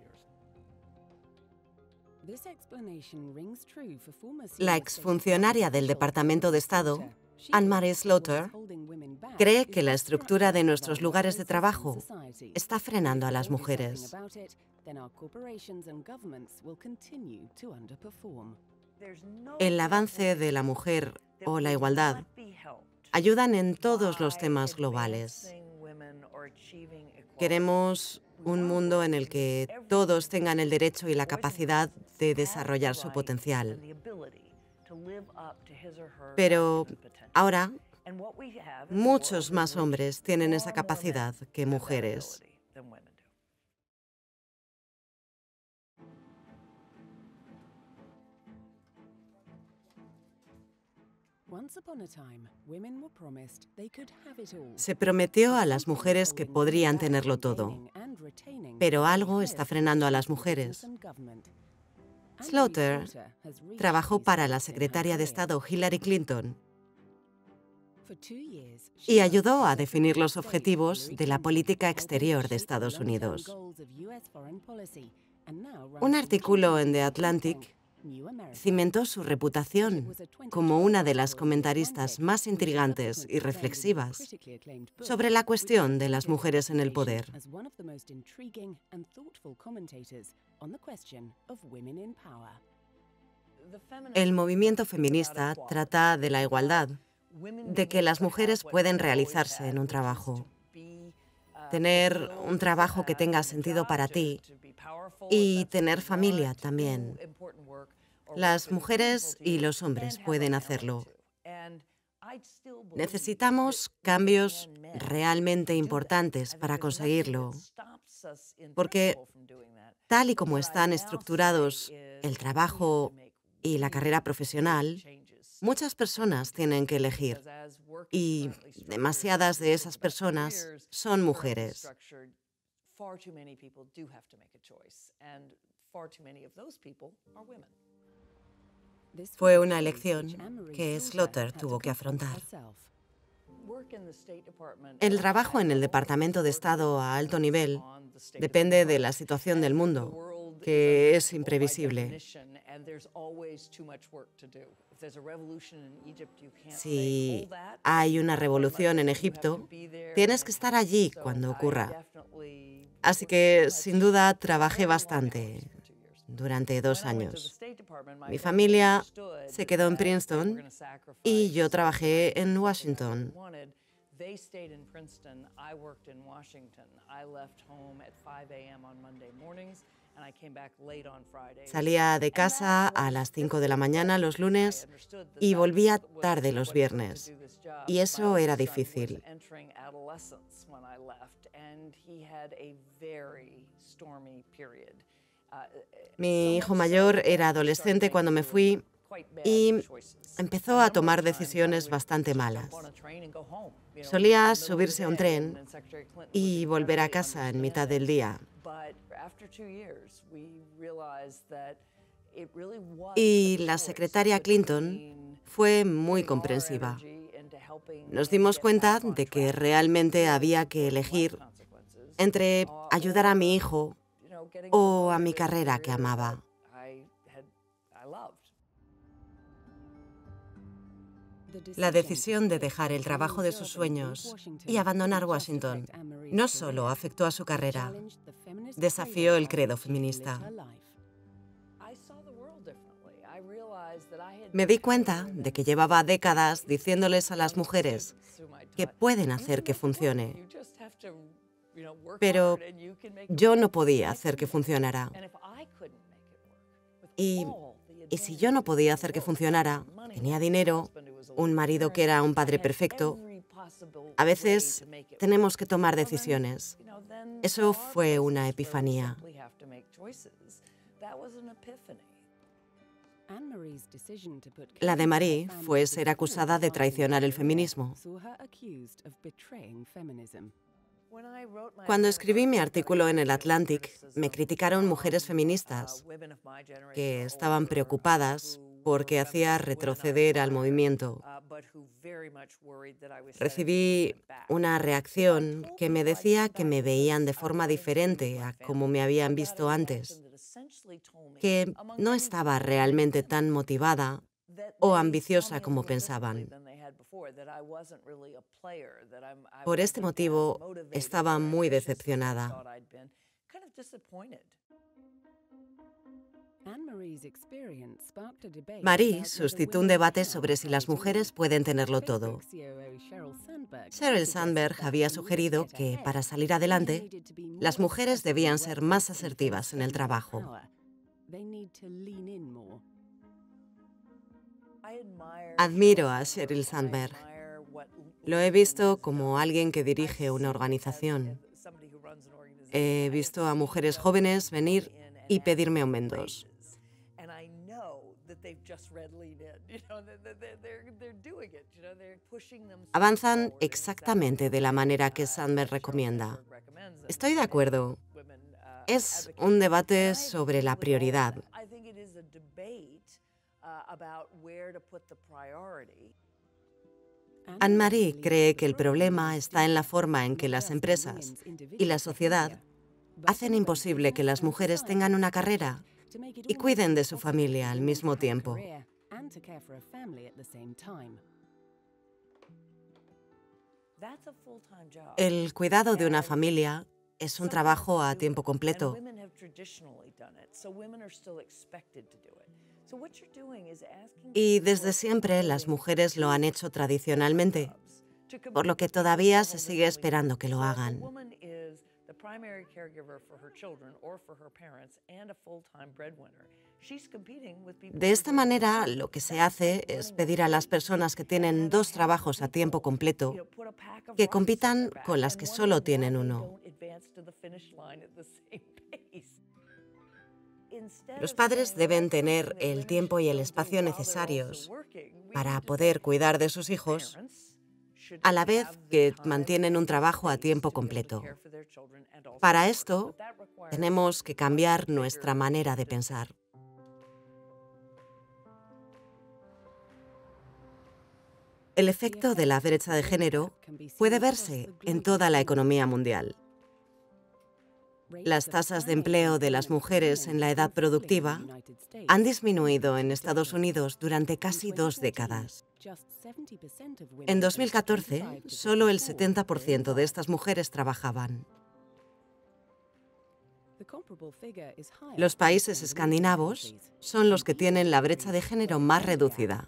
La exfuncionaria del Departamento de Estado, Anne-Marie Slaughter, cree que la estructura de nuestros lugares de trabajo está frenando a las mujeres. El avance de la mujer o la igualdad ayudan en todos los temas globales. Queremos un mundo en el que todos tengan el derecho y la capacidad de desarrollar su potencial. Pero ahora, muchos más hombres tienen esa capacidad que mujeres. Se prometió a las mujeres que podrían tenerlo todo, pero algo está frenando a las mujeres. Slaughter trabajó para la secretaria de Estado Hillary Clinton y ayudó a definir los objetivos de la política exterior de Estados Unidos. Un artículo en The Atlantic cimentó su reputación como una de las comentaristas más intrigantes y reflexivas sobre la cuestión de las mujeres en el poder. El movimiento feminista trata de la igualdad, de que las mujeres pueden realizarse en un trabajo, tener un trabajo que tenga sentido para ti y tener familia también. Las mujeres y los hombres pueden hacerlo. Necesitamos cambios realmente importantes para conseguirlo, porque tal y como están estructurados el trabajo y la carrera profesional, muchas personas tienen que elegir, y demasiadas de esas personas son mujeres. Fue una elección que Slaughter tuvo que afrontar. El trabajo en el Departamento de Estado a alto nivel depende de la situación del mundo, que es imprevisible. Si hay una revolución en Egipto, tienes que estar allí cuando ocurra. Así que, sin duda, trabajé bastante durante 2 años. Mi familia se quedó en Princeton y yo trabajé en Washington. Salía de casa a las 5 de la mañana los lunes y volvía tarde los viernes. Y eso era difícil. Mi hijo mayor era adolescente cuando me fui y empezó a tomar decisiones bastante malas. Solía subirse a un tren y volver a casa en mitad del día. Y la secretaria Clinton fue muy comprensiva. Nos dimos cuenta de que realmente había que elegir entre ayudar a mi hijo o a mi carrera que amaba. La decisión de dejar el trabajo de sus sueños y abandonar Washington no solo afectó a su carrera, desafió el credo feminista. Me di cuenta de que llevaba décadas diciéndoles a las mujeres que pueden hacer que funcione, pero yo no podía hacer que funcionara. Y y si yo no podía hacer que funcionara, tenía dinero, un marido que era un padre perfecto, a veces tenemos que tomar decisiones. Eso fue una epifanía. La de Marie fue ser acusada de traicionar el feminismo. Cuando escribí mi artículo en el Atlantic, me criticaron mujeres feministas que estaban preocupadas porque hacía retroceder al movimiento. Recibí una reacción que me decía que me veían de forma diferente a como me habían visto antes, que no estaba realmente tan motivada o ambiciosa como pensaban. Por este motivo, estaba muy decepcionada. Marie suscitó un debate sobre si las mujeres pueden tenerlo todo. Sheryl Sandberg había sugerido que, para salir adelante, las mujeres debían ser más asertivas en el trabajo. Admiro a Sheryl Sandberg. Lo he visto como alguien que dirige una organización. He visto a mujeres jóvenes venir y pedirme aumentos. Avanzan exactamente de la manera que Sandberg recomienda. Estoy de acuerdo. Es un debate sobre la prioridad. Anne-Marie cree que el problema está en la forma en que las empresas y la sociedad hacen imposible que las mujeres tengan una carrera y cuiden de su familia al mismo tiempo. El cuidado de una familia es un trabajo a tiempo completo. Y desde siempre las mujeres lo han hecho tradicionalmente, por lo que todavía se sigue esperando que lo hagan. De esta manera, lo que se hace es pedir a las personas que tienen 2 trabajos a tiempo completo que compitan con las que solo tienen uno. Los padres deben tener el tiempo y el espacio necesarios para poder cuidar de sus hijos, a la vez que mantienen un trabajo a tiempo completo. Para esto, tenemos que cambiar nuestra manera de pensar. El efecto de la brecha de género puede verse en toda la economía mundial. Las tasas de empleo de las mujeres en la edad productiva han disminuido en Estados Unidos durante casi 2 décadas. En 2014, solo el 70% de estas mujeres trabajaban. Los países escandinavos son los que tienen la brecha de género más reducida.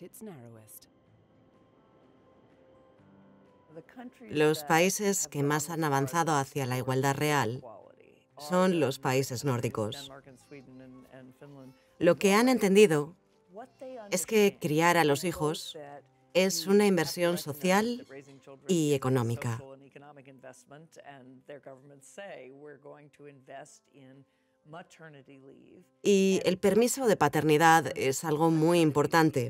Los países que más han avanzado hacia la igualdad real son los países nórdicos. Lo que han entendido es que criar a los hijos es una inversión social y económica. Y el permiso de paternidad es algo muy importante.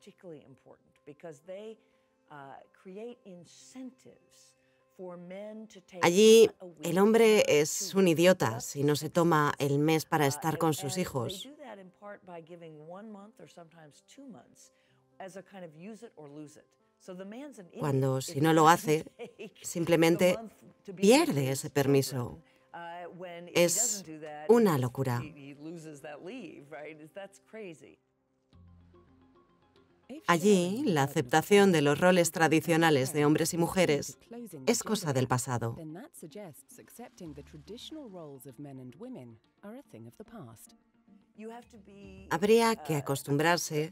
Allí, el hombre es un idiota si no se toma el mes para estar con sus hijos. Cuando, si no lo hace, simplemente pierde ese permiso. Es una locura. Allí, la aceptación de los roles tradicionales de hombres y mujeres es cosa del pasado. Habría que acostumbrarse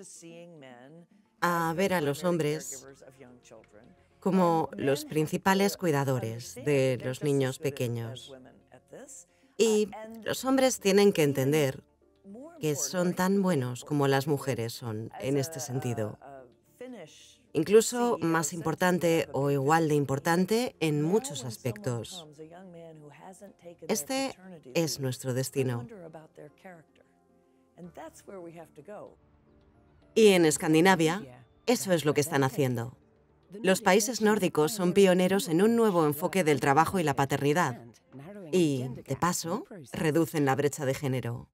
a ver a los hombres como los principales cuidadores de los niños pequeños. Y los hombres tienen que entender que son tan buenos como las mujeres son en este sentido. Incluso más importante o igual de importante en muchos aspectos. Este es nuestro destino. Y en Escandinavia, eso es lo que están haciendo. Los países nórdicos son pioneros en un nuevo enfoque del trabajo y la paternidad. Y, de paso, reducen la brecha de género.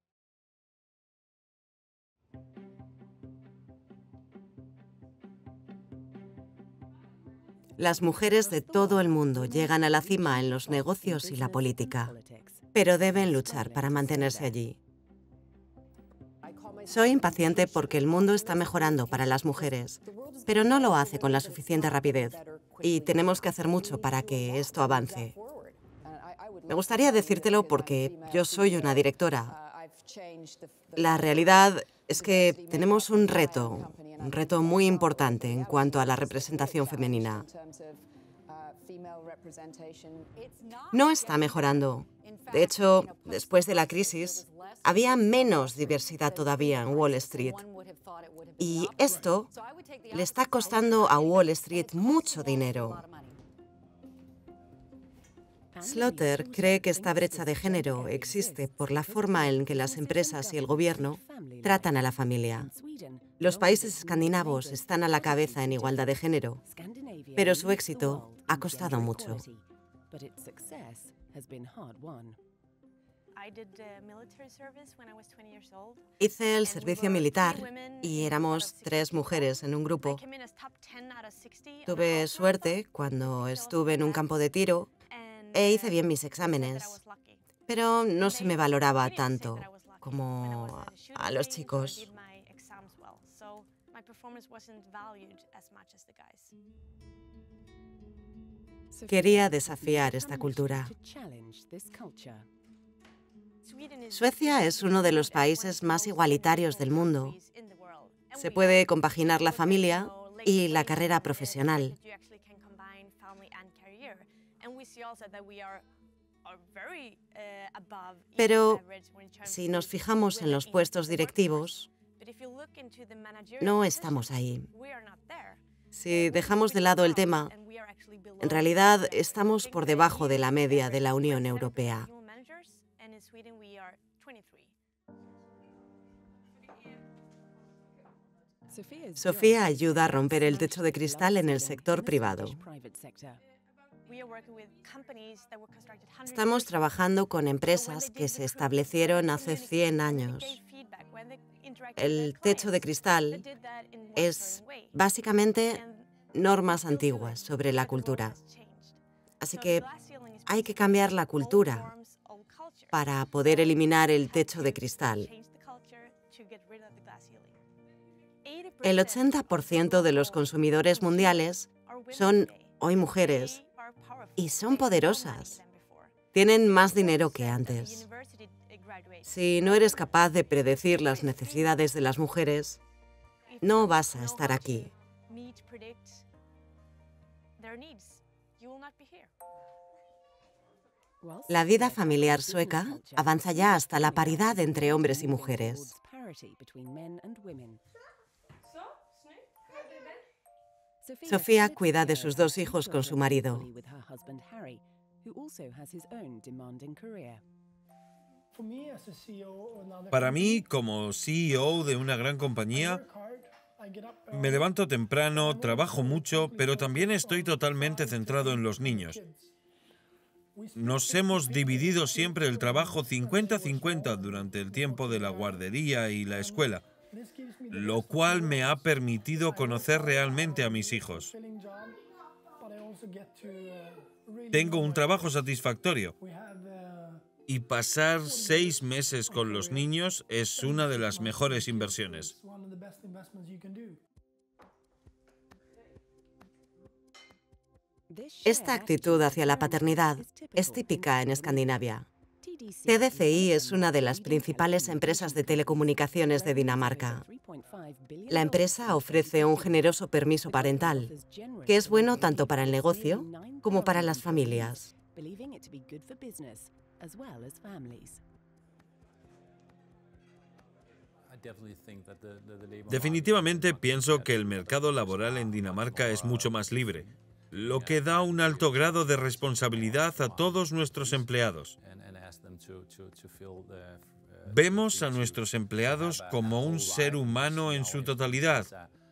Las mujeres de todo el mundo llegan a la cima en los negocios y la política, pero deben luchar para mantenerse allí. Soy impaciente porque el mundo está mejorando para las mujeres, pero no lo hace con la suficiente rapidez, y tenemos que hacer mucho para que esto avance. Me gustaría decírtelo porque yo soy una directora. La realidad es que tenemos un reto muy importante en cuanto a la representación femenina. No está mejorando. De hecho, después de la crisis, había menos diversidad todavía en Wall Street. Y esto le está costando a Wall Street mucho dinero. Slaughter cree que esta brecha de género existe por la forma en que las empresas y el gobierno tratan a la familia. Los países escandinavos están a la cabeza en igualdad de género, pero su éxito ha costado mucho. Hice el servicio militar y éramos 3 mujeres en un grupo. Tuve suerte cuando estuve en un campo de tiro e hice bien mis exámenes, pero no se me valoraba tanto como a los chicos. Quería desafiar esta cultura. Suecia es uno de los países más igualitarios del mundo. Se puede compaginar la familia y la carrera profesional. Pero si nos fijamos en los puestos directivos, no estamos ahí. Si dejamos de lado el tema, en realidad estamos por debajo de la media de la Unión Europea. Sofía ayuda a romper el techo de cristal en el sector privado. Estamos trabajando con empresas que se establecieron hace 100 años. El techo de cristal es básicamente normas antiguas sobre la cultura. Así que hay que cambiar la cultura para poder eliminar el techo de cristal. El 80% de los consumidores mundiales son hoy mujeres y son poderosas. Tienen más dinero que antes. Si no eres capaz de predecir las necesidades de las mujeres, no vas a estar aquí. La vida familiar sueca avanza ya hasta la paridad entre hombres y mujeres. Sofía cuida de sus 2 hijos con su marido. Para mí, como CEO de una gran compañía, me levanto temprano, trabajo mucho, pero también estoy totalmente centrado en los niños. Nos hemos dividido siempre el trabajo 50-50 durante el tiempo de la guardería y la escuela, lo cual me ha permitido conocer realmente a mis hijos. Tengo un trabajo satisfactorio y pasar 6 meses con los niños es una de las mejores inversiones. Esta actitud hacia la paternidad es típica en Escandinavia. TDCI es una de las principales empresas de telecomunicaciones de Dinamarca. La empresa ofrece un generoso permiso parental, que es bueno tanto para el negocio como para las familias. Definitivamente pienso que el mercado laboral en Dinamarca es mucho más libre, lo que da un alto grado de responsabilidad a todos nuestros empleados. Vemos a nuestros empleados como un ser humano en su totalidad.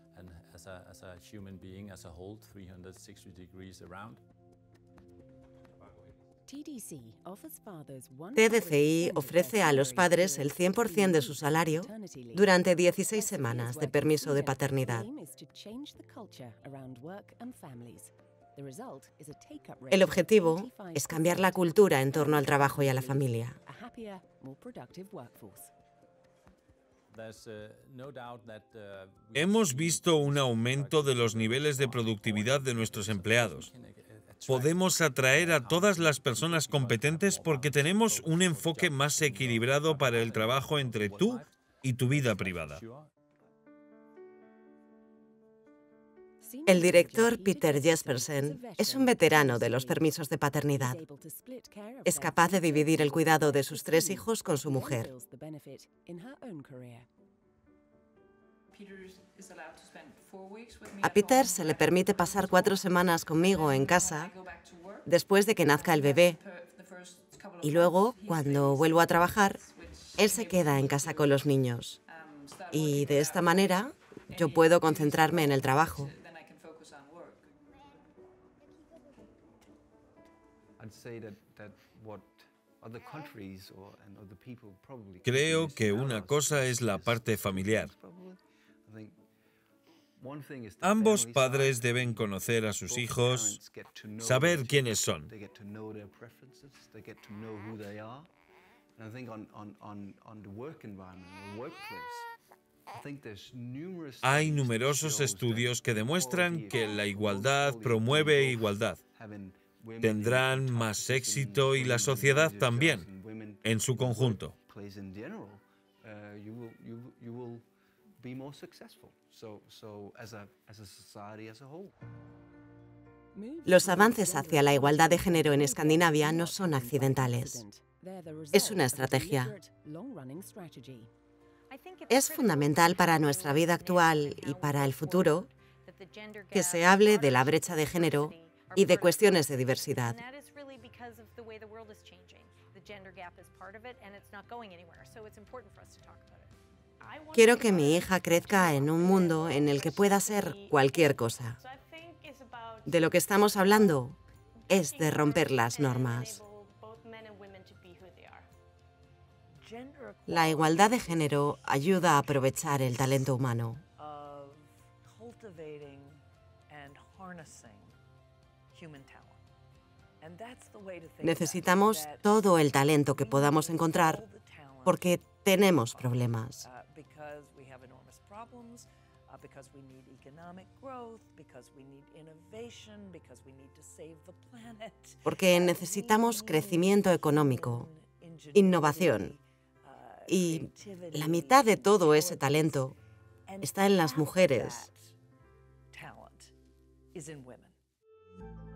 TDCI ofrece a los padres el 100% de su salario durante 16 semanas de permiso de paternidad. El objetivo es cambiar la cultura en torno al trabajo y a la familia. Hemos visto un aumento de los niveles de productividad de nuestros empleados. Podemos atraer a todas las personas competentes porque tenemos un enfoque más equilibrado para el trabajo entre tú y tu vida privada. El director Peter Jespersen es un veterano de los permisos de paternidad. Es capaz de dividir el cuidado de sus 3 hijos con su mujer. A Peter se le permite pasar 4 semanas conmigo en casa después de que nazca el bebé. Y luego, cuando vuelvo a trabajar, él se queda en casa con los niños. Y de esta manera, yo puedo concentrarme en el trabajo. Creo que una cosa es la parte familiar. Ambos padres deben conocer a sus hijos, saber quiénes son. Hay numerosos estudios que demuestran que la igualdad promueve igualdad. Tendrán más éxito y la sociedad también, en su conjunto. Los avances hacia la igualdad de género en Escandinavia no son accidentales. Es una estrategia. Es fundamental para nuestra vida actual y para el futuro que se hable de la brecha de género y de cuestiones de diversidad. Quiero que mi hija crezca en un mundo en el que pueda ser cualquier cosa. De lo que estamos hablando es de romper las normas. La igualdad de género ayuda a aprovechar el talento humano. Necesitamos todo el talento que podamos encontrar porque tenemos problemas. Porque necesitamos crecimiento económico, innovación. Y la mitad de todo ese talento está en las mujeres.